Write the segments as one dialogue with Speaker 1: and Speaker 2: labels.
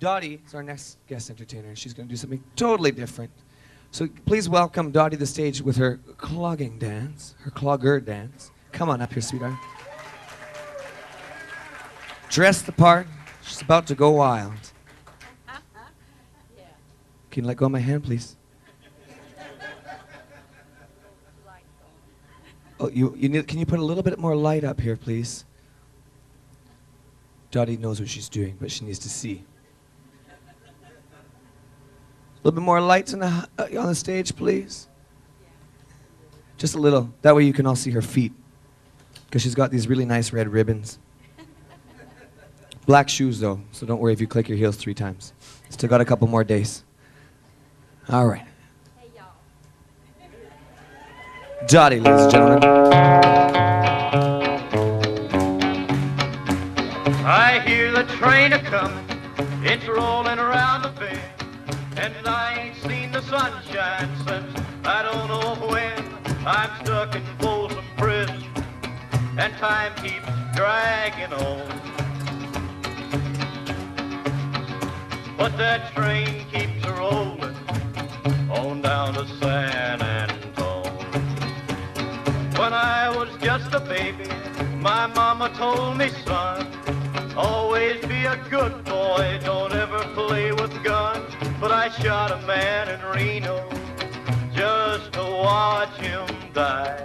Speaker 1: Dottie is our next guest entertainer, and she's going to do something totally different. So please welcome Dottie to the stage with her clogging dance, her clogger dance. Come on up here, sweetheart. Dress the part. She's about to go wild. Can you let go of my hand, please? Oh, can you put a little bit more light up here, please? Dottie knows what she's doing, but she needs to see. A little bit more lights on the stage, please. Just a little. That way you can all see her feet. Because she's got these really nice red ribbons. Black shoes, though, so don't worry if you click your heels 3 times. Still got a couple more days. All right.
Speaker 2: Hey, y'all.
Speaker 1: Dottie, ladies and gentlemen.
Speaker 3: I hear the train a-comin', it's rolling around the bend, and I ain't seen the sunshine since I don't know when. I'm stuck in Folsom Prison, and time keeps dragging on. But that train keeps rolling on down to San Antone. When I was just a baby, my mama told me, son, always be a good boy, don't ever play with guns. But I shot a man in Reno just to watch him die.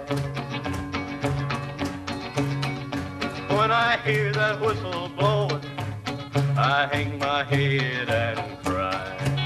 Speaker 3: When I hear that whistle blowing, I hang my head and cry.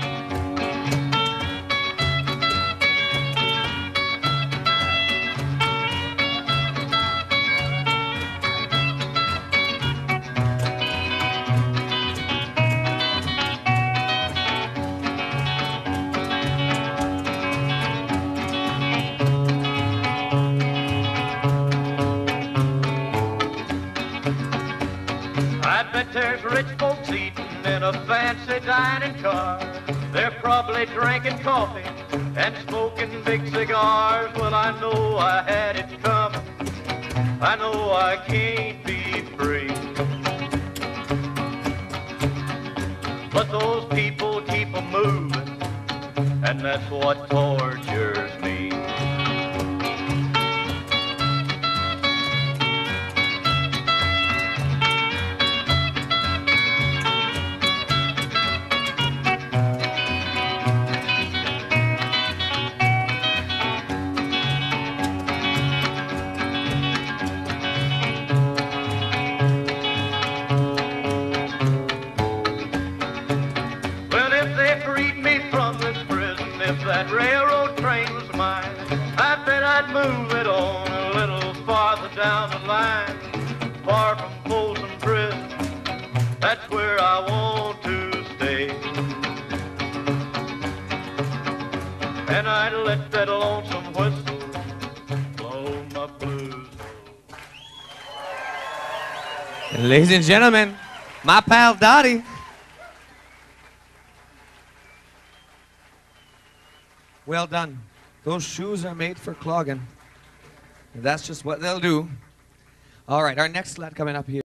Speaker 3: I bet there's rich folks eating in a fancy dining car. They're probably drinking coffee and smoking big cigars. Well, I know I had it coming. I know I can't be free. But those people keep a moving, and that's what tortures me. If that railroad train was mine, I bet I'd move it on a little farther down the line, far from Folsom Prison. That's where I want to stay. And I'd let that lonesome whistle blow my blues.
Speaker 1: And ladies and gentlemen, my pal Dottie. Well done. Those shoes are made for clogging. That's just what they'll do. All right, our next lad coming up here.